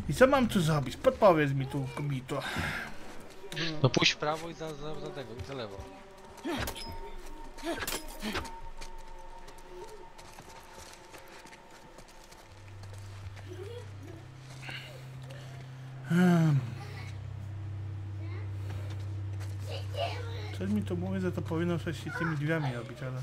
I co mam tu zrobić? Podpowiedz mi tu, kobito. No pójdź w prawo i za tego, i za lewo. Coś mi to mówi, że to powinno coś się tymi drzwiami robić, ale...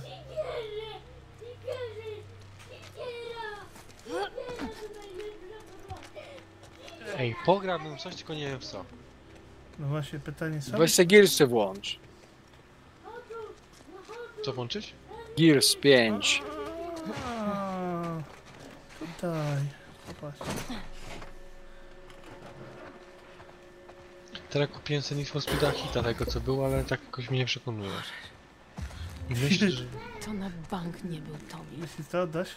Ej, pograłbym coś, tylko nie wiem w co. No właśnie pytanie są... Weź se Gearsy włącz. Co włączyć? Gears 5. A, tutaj... Popatrz. Teraz kupiłem sobie Need for Speeda Hita, tego co było, ale tak jakoś mnie nie przekonuje. I myślę, że... To na bank nie był Tommy. Jeśli to oddasz?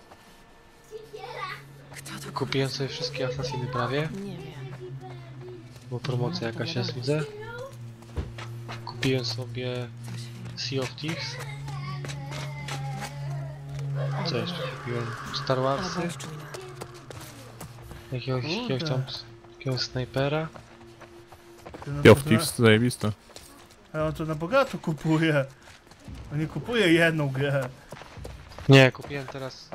Kto to Kupiłem sobie wszystkie Assassiny prawie, Nie wiem. bo promocja jakaś jest, widzę. Kupiłem sobie Sea of Thieves. Co jeszcze kupiłem? Star Ale Warsy, bądź czujna. jakiegoś snajpera. Ty Sea of Thieves, zajebiste. Ale on to na bogato kupuje. On nie kupuje jedną grę. Nie, kupiłem teraz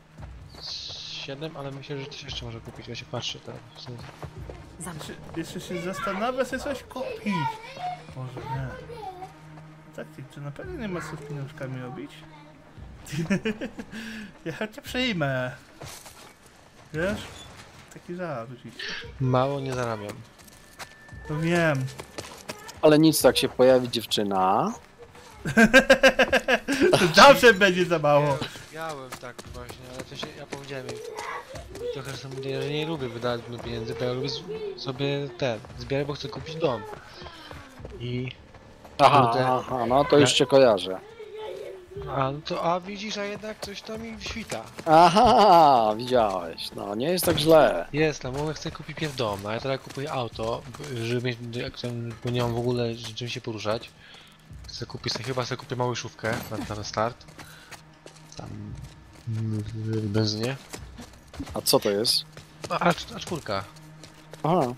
7, ale myślę, że coś jeszcze może kupić, ja się patrzę teraz. Zamknij. Jeszcze się zastanawia, sobie coś kupić. Może nie. Tak, czy na pewno nie ma co z pieniążkami robić? Ja cię przyjmę. Wiesz? Taki żart oczywiście. Mało nie zarabiam. To wiem. Ale nic, tak się pojawi dziewczyna. To zawsze będzie za mało. Miałem tak właśnie, ale to się, ja powiedziałem jej trochę, że nie lubię wydawać dużo pieniędzy, bo ja lubię sobie zbierać, bo chcę kupić dom. I... Aha, no to już cię kojarzę. A widzisz, a jednak coś tam mi świta. Aha, widziałeś. No, nie jest tak źle. Jest, no bo chcę kupić pierw dom, a ja teraz kupuję auto, żeby mieć, bo nie mam w ogóle czym się poruszać. Chcę kupić, chyba sobie kupię małyszówkę na start. Tam... w benzynie. A co to jest? A czwórka. Aha.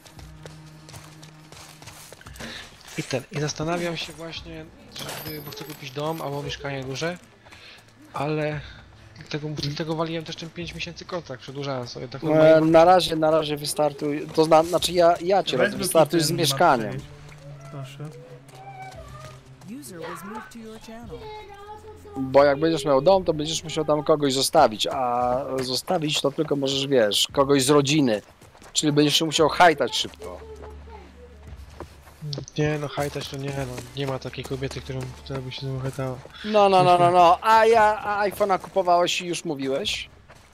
I zastanawiam się właśnie, bo chcę kupić dom albo mieszkanie duże, ale dlatego waliłem też ten 5 miesięcy kontrakt, przedłużałem sobie. Tak Na razie wystartuj, to znaczy ja cię Weźmy wystartuj tu z ten mieszkaniem. map przejść. Proszę. User was moved to your channel. Bo jak będziesz miał dom, to będziesz musiał tam kogoś zostawić, a zostawić to tylko możesz, wiesz, kogoś z rodziny. Czyli będziesz się musiał hajtać szybko. Nie no, hajtać to nie, no. Nie ma takiej kobiety, która by się z nią hajtała. No. A iPhone'a kupowałeś i już mówiłeś?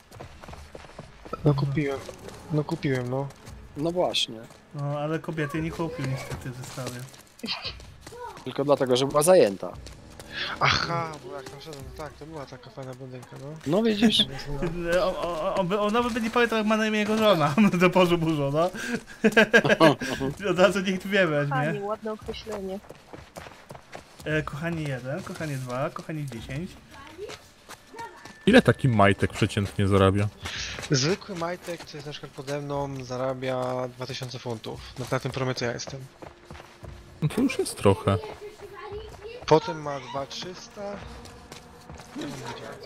No kupiłem, no. No właśnie. No, ale kobiety nie kupił niestety zestawy. Tylko dlatego, że była zajęta. Aha, bo jak tam szedłem, no tak, to była taka fajna blondynka, no. No widzisz? Ona by nie pamiętał, jak ma na imię jego żona. Do Bożu mu żona. Od razu niech tu wie weźmie. Pani, ładne określenie. Kochani 1, kochani 2, kochani 10. Ile taki majtek przeciętnie zarabia? Zwykły majtek, co jest na przykład pode mną, zarabia 2000 funtów. Na tym promie, co ja jestem. No to już jest trochę. Potem ma 2300. Nie wiem,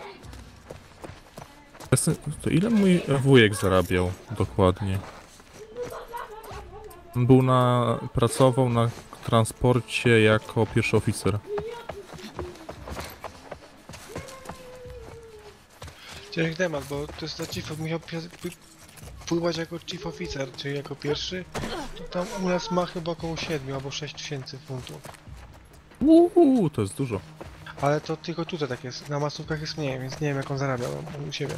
gdzie. To ile mój wujek zarabiał dokładnie? On pracował na transporcie jako pierwszy oficer. Ciężki temat, bo to jest chief, musiał pływać jako chief officer, czyli jako pierwszy. To tam u nas ma chyba około 7 albo 6000 funtów. To jest dużo. Ale to tylko tutaj tak jest, na masówkach jest mniej, więc nie wiem jak on zarabiał u siebie.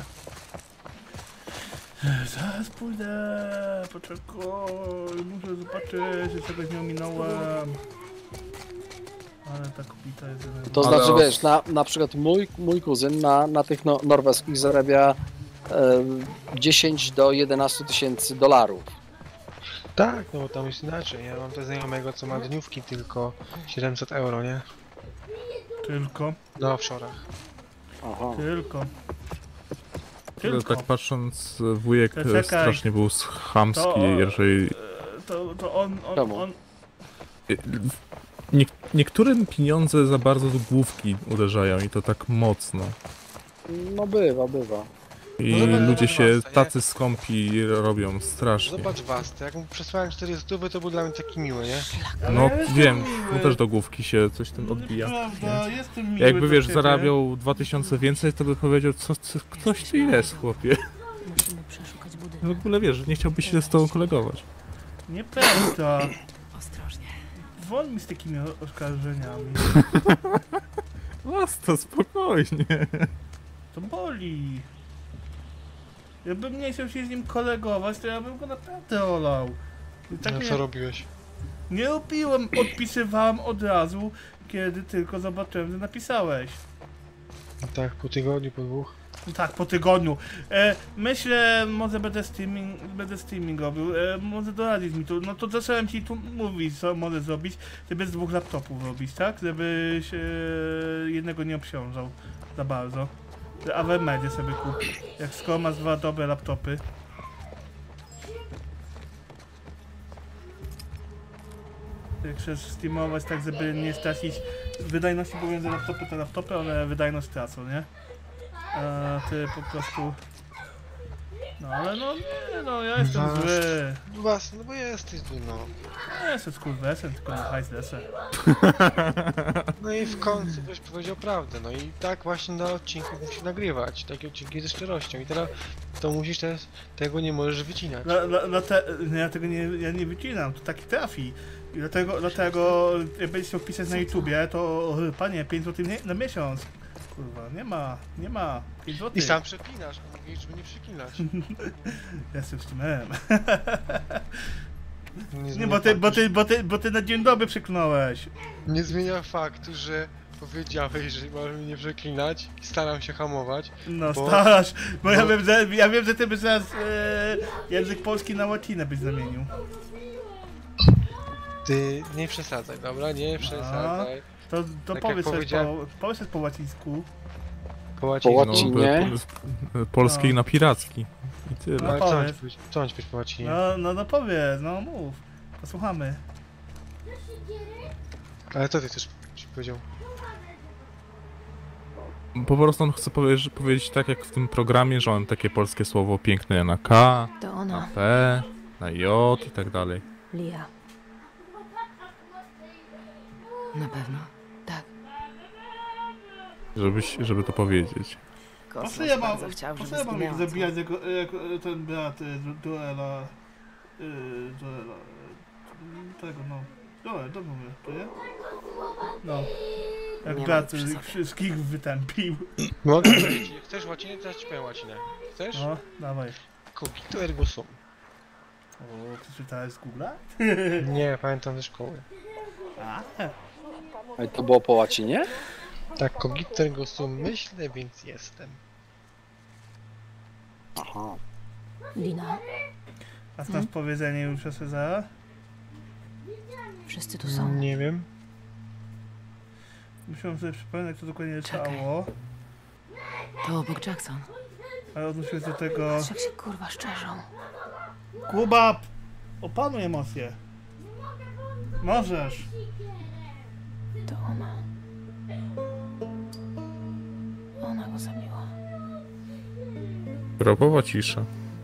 Zaraz pójdę, poczekaj, muszę zobaczyć, że czegoś nie ominąłem. Ale ta kobita jest... To znaczy, wiesz, na przykład mój kuzyn na tych norweskich zarabia 10 do 11 tysięcy dolarów. Tak, no bo tam jest inaczej. Ja mam też znajomego, co ma dniówki tylko 700 euro, nie? Tylko? Na offshore'ach. Aha. Tylko. Ale Tylko. tak patrząc, wujek To czekaj. strasznie był chamski, To- jeżeli... To on, Czemu? Niektórym pieniądze za bardzo do główki uderzają i to tak mocno. No bywa. I No dobra, ludzie zobacz się was, a tacy skąpi robią strasznie. Zobacz was, to jak mu przesłałem 400, to był dla mnie taki miły, nie? No ja jestem wiem, miły. mu też do główki się coś tym odbija. Nieprawda, jestem miły Jakby do wiesz, ciebie. zarabiał 2000 więcej, to by powiedział, ktoś tu jest, chłopie. Musimy przeszukać W budynek. ogóle wiesz, nie chciałbyś się z tobą kolegować. Nieprawda. Ostrożnie. Wol mi z takimi oskarżeniami. Basta, spokojnie. To boli. Jakbym nie chciał się z nim kolegować, to ja bym go naprawdę olał. I tak No nie, co robiłeś? nie robiłem, odpisywałem od razu, kiedy tylko zobaczyłem, że napisałeś. No tak, po tygodniu, po 2. No tak, po tygodniu. Myślę, może będę streaming robił. Może doradzić mi tu. No to zacząłem ci tu mówić, co mogę zrobić, żeby z 2 laptopów robić, tak? Żebyś jednego nie obciążał za bardzo. A w medzie sobie kup. Jak skoro masz 2 dobre laptopy. Jak chcesz streamować tak, żeby nie stracić wydajności pomiędzy laptopy, one wydajność tracą, nie? A ty po prostu... No ale no nie no, ja jestem Masz. zły. Was, no bo jesteś tu, no. Ja jestem skurwesem, tylko na hajs lecę. No i w końcu ktoś powiedział prawdę, no i tak właśnie na odcinku musi nagrywać, takie odcinki ze szczerością i teraz to musisz też, tego nie możesz wycinać. Ja tego nie wycinam, to taki trafi. I dlatego jak będziesz chciał wpisać na YouTubie, to panie, 5 zł na miesiąc. Kurwa, nie ma, 5 zł. I sam przepinasz, bo mówisz, żeby nie przeklinać. Ja jestem streamerem. Nie, zmienia bo ty na dzień dobry przeklinałeś. nie zmienia faktu, że powiedziałeś, że masz mnie nie przeklinać i staram się hamować. No Bo- starasz, bo ja wiem, że ty byś zaraz język polski na łacinę byś zamienił. Ty nie przesadzaj, dobra? Nie przesadzaj. To Tak powiedz jak coś powiedziałem- powiedz coś po łacińsku. Po łacinie. Po No, łacinie? polskiej No. na piracki. I tyle. No Ale co mam ci powiedz. powiedzieć? Co mam ci powiedzieć po łacinie? No powiedz, no mów. Posłuchamy. Ale co ty chcesz ci powiedział? Po prostu on chce powiedzieć tak jak w tym programie, że mam takie polskie słowo piękne na K, To na ona, P, na J i tak dalej. Lia. Na pewno. Tak. Żeby to powiedzieć. Po co Kosmos ja mam, bardzo chciał, po żeby co ja mam ich zginęła, co? zabijać jak ten brat Joela... Joela... Tego no... Joel, dobrze mówię, to nie? No. Jak Nie brat ma ich przy ich sobie. wszystkich wytępił. Mogę powiedzieć, chcesz łacinę? Teraz ci powiem łacinę. Chcesz? No, dawaj. Cogito ergo sum. O, przeczytałeś z Google'a? Nie, pamiętam ze szkoły. A, A to było po łacinie? Tak, cogito ergo sum, myślę, więc jestem. Aha. Dina, a znasz powiedzenie już o Cezara? wszyscy tu są. Nie wiem. Musiałem sobie przypomnieć, co dokładnie Czekaj. stało, To obok Jackson. ale odnosiłem się do tego... Patrz jak się kurwa szczerzą. Kuba! Opanuj emocje. Możesz. To ona. Ona go zabiła. Grobowa cisza.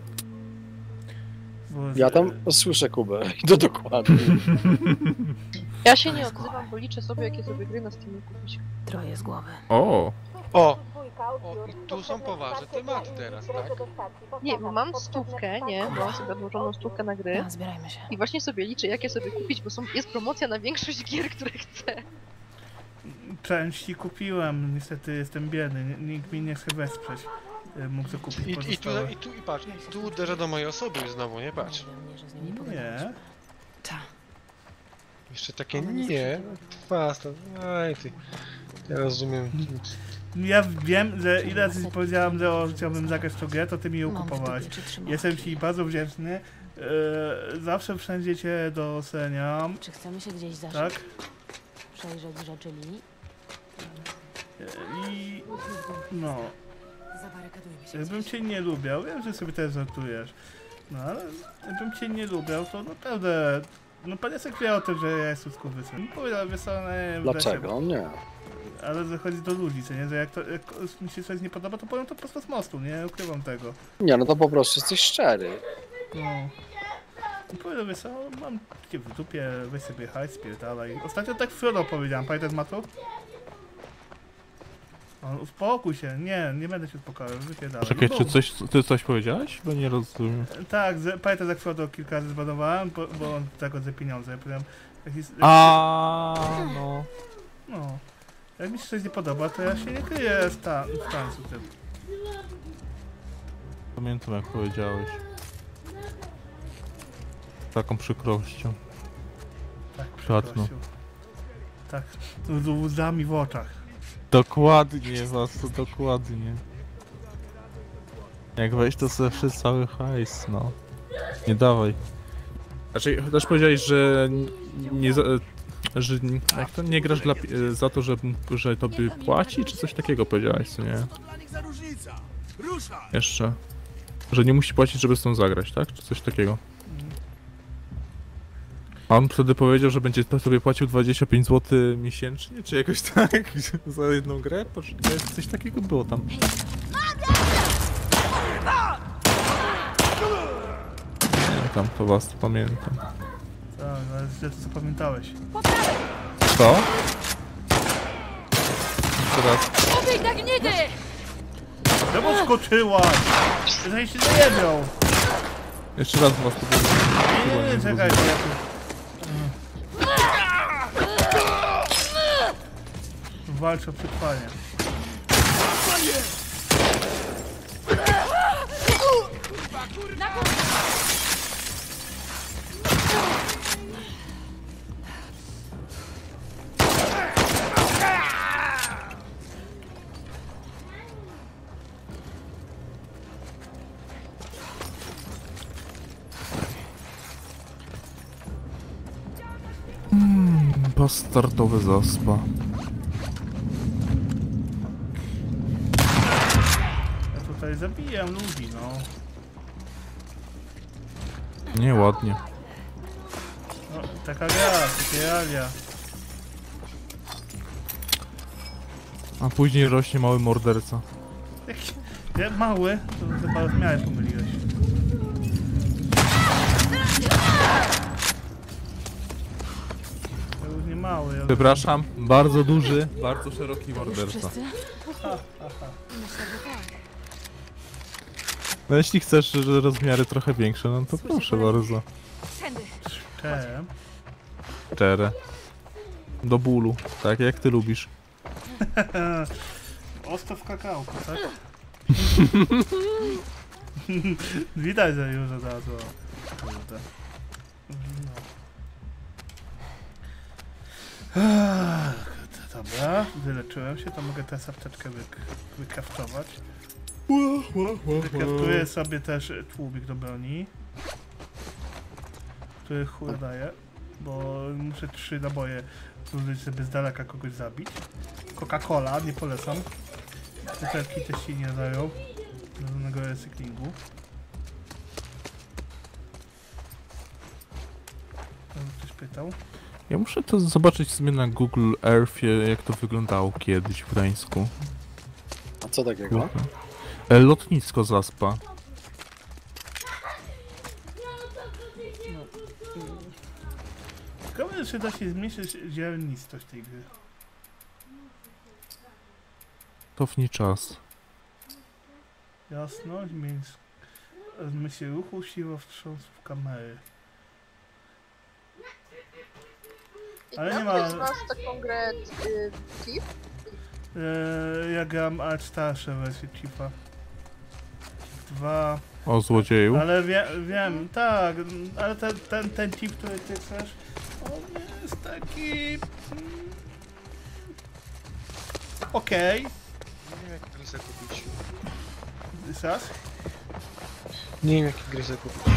Bo Ja tam słyszę Kubę. I to dokładnie. Ja się nie odzywam, bo liczę sobie, jakie sobie gry na Steamie kupić. Troje z głowy. O! O! I tu są poważne tematy teraz, tak? Nie, bo mam stówkę, nie? Bo mam sobie odłożoną stówkę na gry. No, zbierajmy się. I właśnie sobie liczę, jakie sobie kupić, bo jest promocja na większość gier, które chcę. Części kupiłem, niestety jestem biedny, nikt mi nie chce wesprzeć. Mógł to kupić I pozostałe. patrz, tu uderza do mojej osoby już znowu, nie patrz. Nie wiem, nie, że z nią nie pogadałeś. Nie. Ta. Jeszcze takie Ona nie nie, fast, aj ty. Ja rozumiem. Ja wiem, że ile razy powiedziałam, że chciałbym zagrać w tą grę, to ty mi ją Mam w kupowałaś. dupie, czy trzymałki. Jestem ci bardzo wdzięczny. Zawsze wszędzie cię doceniam. Czy chcemy się gdzieś zaszyć? Tak? Przejrzeć rzeczy Lili? I... no. Zabarykadujmy Jakbym cię nie lubiał, wiem, że sobie też żartujesz. No ale jakbym cię nie lubiał, to naprawdę... No pan Jacek wie o tym, że ja jestem skurwysem. Powiedział, wiesz co, nie, Dlaczego? Nie. ale zachodzi do ludzi, co nie? Że jak mi się coś nie podoba, to powiem to prosto z mostu, nie ukrywam tego. Nie, no to po prostu jesteś szczery. No. I powiedział, wiesz co, mam cię w dupie, weź sobie hajs, spierdalaj. Ostatnio tak Frodo powiedziałem, pamiętasz Matu? On, uspokój się, nie będę się uspokajał, wypierdalaj. Czekaj, No, czy ty coś powiedziałeś? Bo nie rozumiem. tak, pamiętasz jak Frodo kilka razy zbadowałem, bo on tego za pieniądze. Ja powiedziałem, No. no, jak mi się coś nie podoba, to ja się nie kryję w tańcu tym. Pamiętam jak powiedziałeś. Z taką przykrością. Tak, Szatno. przeprosił. Tak, z łzami w oczach. Dokładnie, was, dokładnie. Jak weź to sobie wszyscy cały hajs, no. Nie dawaj. Znaczy, też powiedziałeś, że nie że jak to nie grasz za to, że tobie płaci, czy coś takiego powiedziałeś, co nie? Jeszcze. Że nie musi płacić, żeby z tą zagrać, tak? Czy coś takiego? A on wtedy powiedział, że będzie sobie płacił 25 zł miesięcznie, czy jakoś tak? Za jedną grę? Poczekaj, coś takiego było tam. Pamiętam, to was pamiętam. Tak, ale źle to co pamiętałeś. Co? Teraz. Czemu skoczyłaś? Że się zajebiał! Jeszcze raz was to Nie, czekaj, ja tu... Walczę o przetrwanie. Pas startowy zaspa. Ja tutaj zabijam ludzi, no. Nieładnie. No, taka gra, takie realia. A później rośnie mały morderca. Jak mały, to chyba w miarę pomyliłeś. To już nie mały, ale... Przepraszam, bardzo duży, bardzo szeroki morderca. No jeśli chcesz że rozmiary trochę większe, no to proszę bardzo. Czem? Szczere. Do bólu, tak jak ty lubisz. Ostro w kakałku, tak? Widać, że już od razu. Kurde. No. Dobra, wyleczyłem się, to mogę teraz apteczkę wykraftować. Wykraftuję sobie też tłumik do broni, który chuj daje, bo muszę 3 naboje zużyć, żeby z daleka kogoś zabić. Coca-Cola, nie polecam. Butelki też się nie dają do żadnego recyklingu. Ktoś pytał. Ja muszę to zobaczyć sobie na Google Earthie, jak to wyglądało kiedyś w Gdańsku. A co takiego? Lotnisko Zaspa. Ciekawe, czy da się zmniejszyć ziarnistość tej gry. Cofnij czas. Jasność, myśl ruchu, siła wstrząsów kamery. Ale nie ma... z nas taką grę Thief? Ja gram Alt starsze wersję Chiefa. 2. O złodzieju. Ale wiem, tak, ale ten Chief, który ty chcesz, on jest taki... Okej. Nie wiem jakie gry sobie kupić. Sas? Nie wiem jakie gry sobie kupić.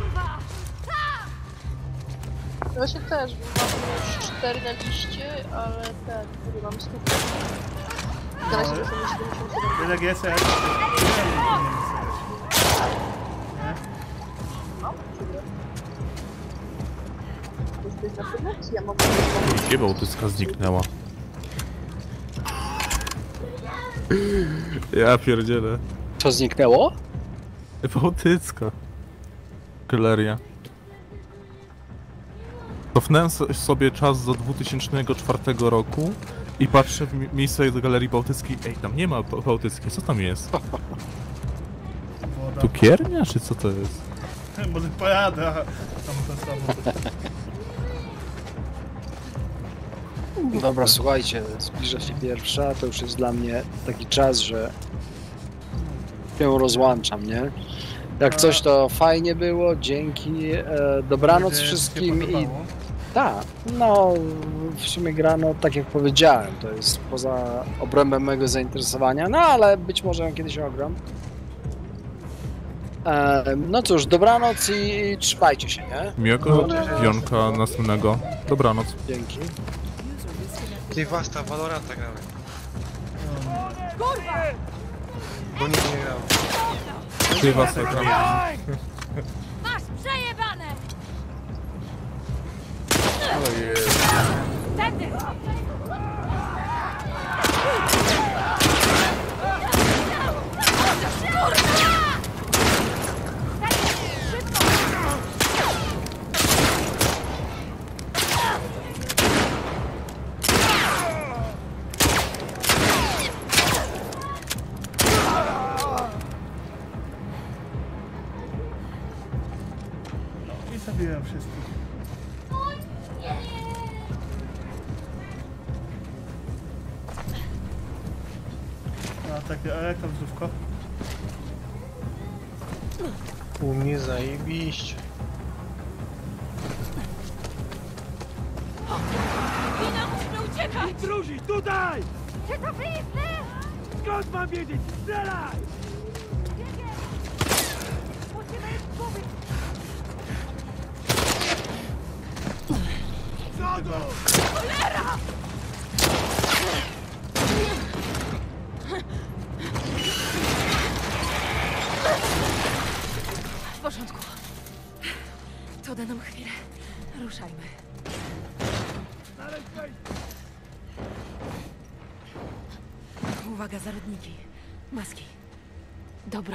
No właśnie też, bo mamy już 4 na liście, ale ten, który mam skupić. 12 do 77. Jednak jest, ja Jesteś na promocji, ja mogę... Gdzie Bałtycka zniknęła? Ja pierdzielę. Co zniknęło? Bałtycka. Galeria. Cofnąłem sobie czas do 2004 roku i patrzę w miejsce do Galerii Bałtyckiej. Ej, tam nie ma Bałtyckiej, co tam jest? woda. Cukiernia, czy co to jest? Może pojadę, tam to samo. Dobra, słuchajcie, zbliża się pierwsza, to już jest dla mnie taki czas, że się rozłączam, nie? Jak coś to fajnie było, dzięki, dobranoc Będzie wszystkim się i podobało. tak, no w sumie grano, tak jak powiedziałem, to jest poza obrębem mojego zainteresowania, no ale być może ją kiedyś ogram. No cóż, dobranoc i trzymajcie się, nie? Miłego dzionka następnego. Dobranoc. Dzięki. Ty Wasta, Valoranta gramy. Bo nikt nie grał. Ty was ekran. Masz przejebane! Ojej. Wtedy! I zabiłem wszystkich. No a jak tam zdrówko? U mnie zajebiście. Wina musimy uciekać! Drużyć, tutaj! Czy to blizny? Skąd mam wiedzieć? Strzelaj! Musimy ich zgubić! Cholera! W porządku. To da nam chwilę. Ruszajmy. Uwaga, zarodniki. Maski. Dobra.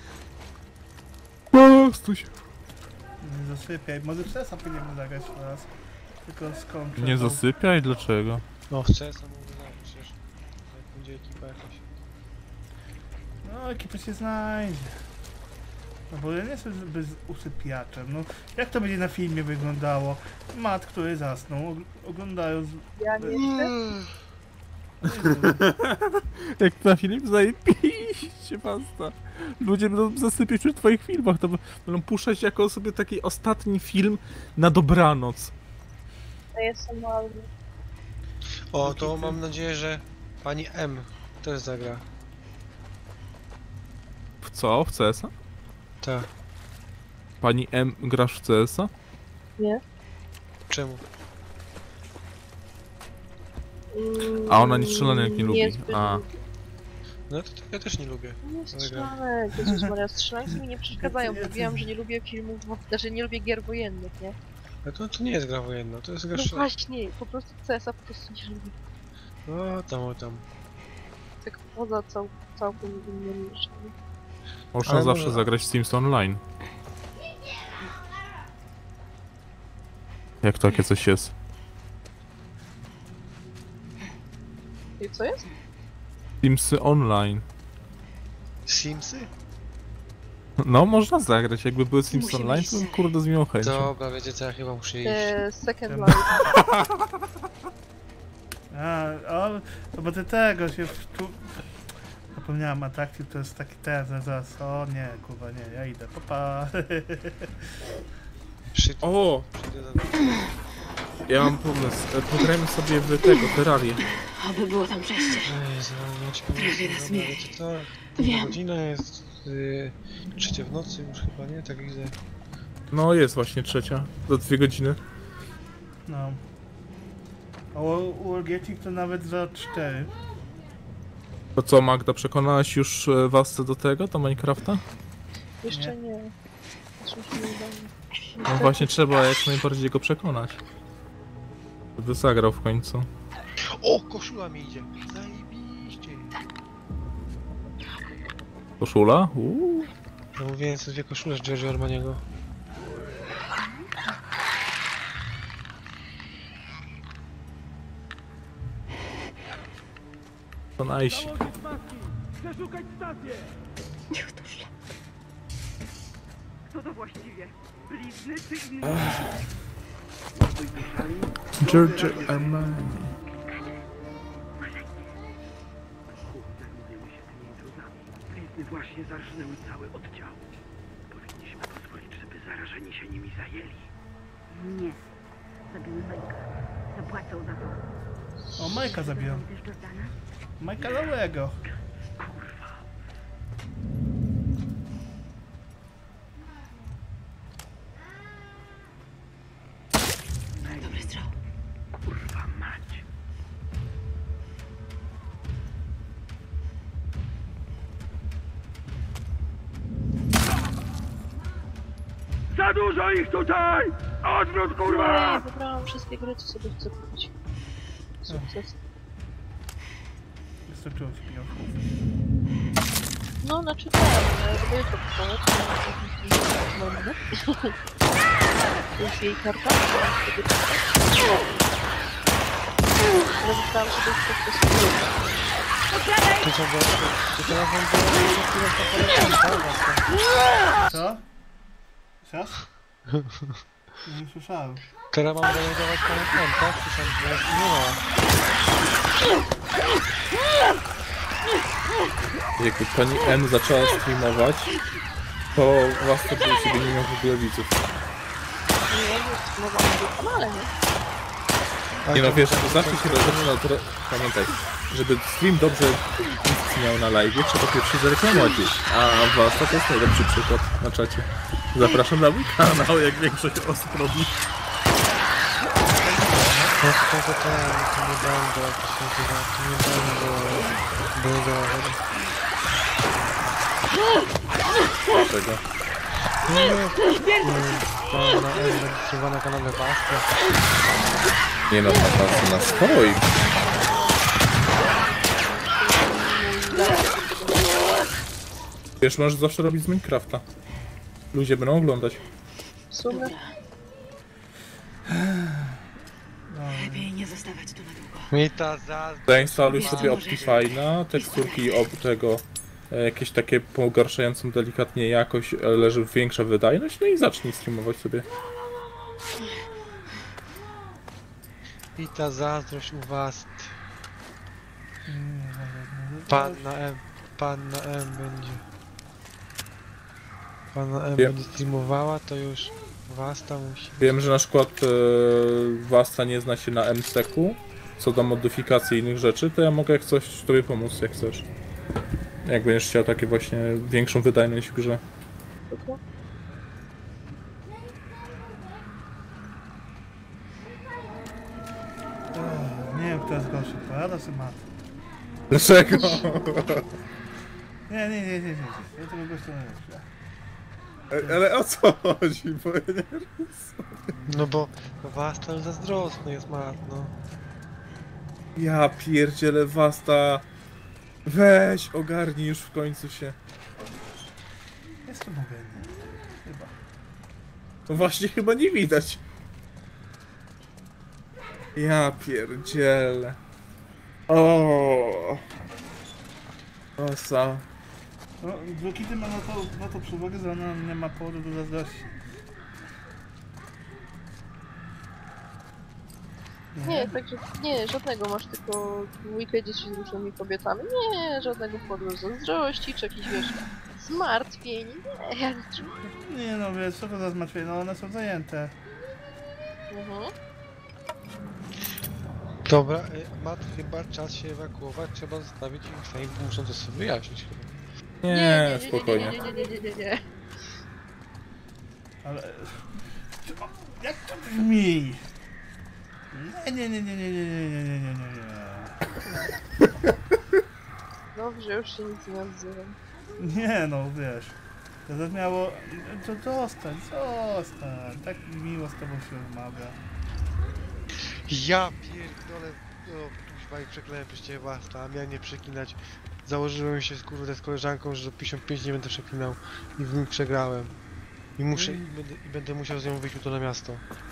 O, stój się. Nie zasypiaj. Może przesa powinienem zagrać teraz. Tylko skończę. Nie to. zasypiaj, dlaczego? No w CS mówię, no przecież. Jak będzie ekipa jakaś. No, ekipa się znajdzie. No bo ja nie jestem zbyt usypiaczem. No, jak to będzie na filmie wyglądało? Mat, który zasnął, oglądając... Ja nie jestem. Jak na film zajebiście, basta. Ludzie będą zasypiać przy twoich filmach, to będą puszczać jako sobie taki ostatni film na dobranoc. To jest normalne. O, to mam nadzieję, że pani M też zagra. W co? W CS-a? Tak. Pani M, grasz w CS-a? Nie? Czemu? A ona nic strzelanek nie lubi. Niezbyt A. No to ja też nie lubię. Nie strzelanek, Jezus Maria, strzelańcy mi nie przeszkadzają. Mówiłam, że nie lubię filmów, znaczy nie lubię gier wojennych, nie? Ale to nie jest gra wojenna, to jest gra No strzelana. właśnie, po prostu CS-a po prostu nie lubię. O tam. Tak poza całkiem innymi rzeczami. Można Ale zawsze może- zagrać w Sims Online. Jak takie coś jest? I co jest? Simsy Online. Simsy? No, można zagrać. Jakby były Sims Musimy Online, iść. to bym, kurde z miłą chęcią. Dobra, wiecie co, ja chyba muszę iść. Second Life. To bo ty tego się tu... Zapomniałem, atrakcji to jest taki zaraz. O nie, kurwa nie, ja idę, papa. O! Przyjdę do... Ja mam pomysł. Pograjmy sobie w tego, Terrarię. Oby było tam przejście. Jezu, no ci powiem, Prawie raz dobra, mnie. wiecie co? Wiem. Godzina jest... 3 w nocy już chyba, nie? Tak widzę. No, jest właśnie trzecia. Za 2 godziny. No. A Wargating to nawet za 4. To co, Magda, przekonałaś już was do tego, do Minecrafta? Jeszcze nie. Jeszcze mi się nie udało. No właśnie trzeba jak najbardziej go przekonać. Żeby zagrał w końcu. O, koszula mi idzie. Zajebiście. Koszula? No mówiłem sobie dwie koszule z Giorgio Armaniego. To najsi. Założyć maski! Przeszukać stację! Niech to szlak. Co to właściwie? Blizny czy inny? Giorgio Armani. Zajmujemy się tymi intruzami. Blizny właśnie zarżnęły cały oddział. Powinniśmy pozwolić, żeby zarażeni się nimi zajęli. Nie. Zabiły Majka. Zapłacą za to. O, Majka zabiłem. Też Jordana? Majka Lałego. Kurwa. Dobry strzał. Kurwa mać. Za dużo ich tutaj! Odwrót, kurwa! Nie, wybrałam wszystkie gry, co sobie chcę kupić. Sukces. Wystarczyło ci pieniążków. No, znaczy tak, żeby jutro kupować. Mamy. To jest jej karta. Sobie karta. Ale wybrałam sobie sukces. To co, bo to teraz wam było Co? Co? Nie słyszałem. Teraz mam realizować pan tak? Słyszałem, że jeszcze nie ma. Jakby pani N zaczęła streamować, to was to by sobie nie miał w ogóle widzów. Nie, mogę na tym kanale, nie? Nie no wiesz, to zawsze się zaczyna, to pamiętaj, żeby stream dobrze istniał na live, trzeba pierwszy zareklamować gdzieś. A was to jest najlepszy przykład na czacie. Zapraszam na mój kanał, jak większość osób robi. To nie będę, jak to się nazywa, to nie będę... Czego? Na rejestrowana kanale Bastia. Nie no, na stoi. Wiesz, możesz zawsze robić z Minecrafta. Ludzie będą oglądać. W sumie. Lepiej nie zostawać tu na długo. Mi ta za... Zainstaluj sobie Optifine'a, teksturki tego jakieś takie pogarszającą delikatnie jakość, leży większa wydajność, no i zacznij streamować sobie. I ta zazdrość u was. Pan na M będzie. Pan na M Wiem. będzie streamowała, to już Wasta musi. Wiem, że na przykład Wasta nie zna się na MSEC-u, co do modyfikacji innych rzeczy, to ja mogę jak coś tobie pomóc, jak chcesz. Jak będziesz chciał takie właśnie większą wydajność w grze. Nie wiem, kto jest gorszy, Parada czy Mat? Dlaczego? Nie. Ja tego gościa nie wiem. Ale o co chodzi? Bo ja nie... No bo Wasta już zazdrosny jest no. Ja pierdzielę, Wasta. Weź, ogarnij już w końcu się. Jest to mobilny. Chyba. No właśnie chyba nie widać. Ja pierdzielę. O. Osa. No, Blokity ma na to przewagę, że ona nie ma powodu do zazdrości. Nie, także nie, żadnego masz, tylko dwójkę dzieci z różnymi kobietami. Nie, żadnego powodu do zazdrości, czy jakichś, wiesz, zmartwień. Nie, ja nie czuję. Nie no, wiesz, co to za zmartwienie? No one są zajęte. Dobra, Mat, chyba czas się ewakuować, trzeba zostawić ich sami, bo muszą to sobie wyjaśnić chyba. Nie, spokojnie. Nie. Ale... O, jak to brzmi? Nie. Dobrze, już się nic nie odzywam. Nie no, wiesz. To miało... To zostań. Tak miło z tobą się rozmawia. Ja pierdolę, o kuźwa i przeklałem przez ciebie Basta, a miałem nie przeklinać. Założyłem się kurde z koleżanką, że do 55 nie będę przeklinał i w nim przegrałem. I muszę, i będę musiał z nią wyjść jutro na miasto.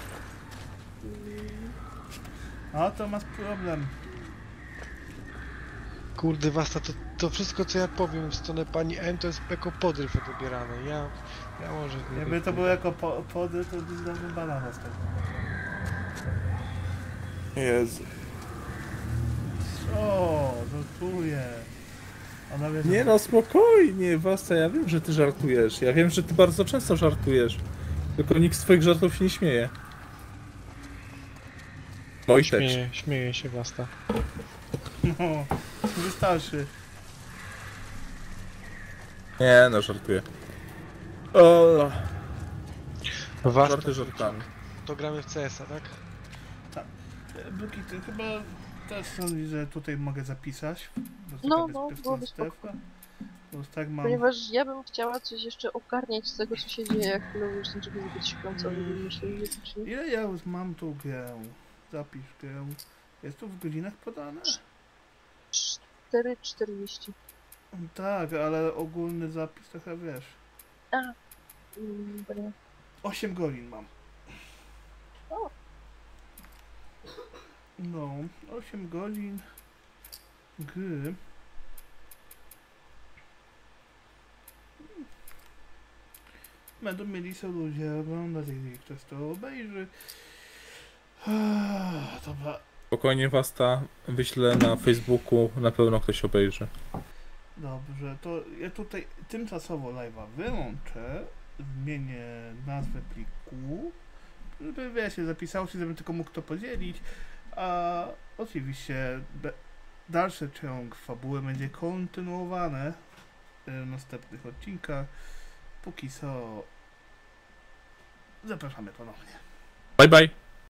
A to masz problem. Kurde Basta, to wszystko co ja powiem w stronę pani M to jest jako podryw odbierane. Ja może... Jakby to było jako pody, to byś dawno bana dostał. Jezu. O, żartuję. Ona wie, że... Nie no, spokojnie, Wasta, ja wiem, że ty żartujesz. Ja wiem, że ty bardzo często żartujesz. Tylko nikt z twoich żartów się nie śmieje. Wojtek. Śmieje się Basta. No, wystarczy. Nie no, żartuję. O, Basta, żarty żartami. to gramy w CS-a, tak? Buki, ty chyba też sądzisz, że tutaj mogę zapisać? No, byłoby spoko. Bo tak mam... Ponieważ ja bym chciała coś jeszcze ogarniać z tego, co się dzieje, jak chwilę żeby być końcowy, myślę, że czy nie. Ile ja już mam tu grę? Zapisz grę. Jest tu w godzinach podane? 4:40. Tak, ale ogólny zapis trochę wiesz. Dobra. 8 godzin mam. O. No, 8 godzin gry. Będą mieli sobie ludzie oglądać, jeżeli ktoś to obejrzy. Dobra. Spokojnie, Wasta, wyślę na Facebooku, na pewno ktoś obejrzy. Dobrze, to ja tutaj tymczasowo live'a wyłączę, zmienię nazwę pliku, żeby wiecie, zapisało się, żebym tylko mógł to podzielić, a oczywiście dalszy ciąg fabuły będzie kontynuowany w następnych odcinkach. Póki co zapraszamy ponownie. Bye bye!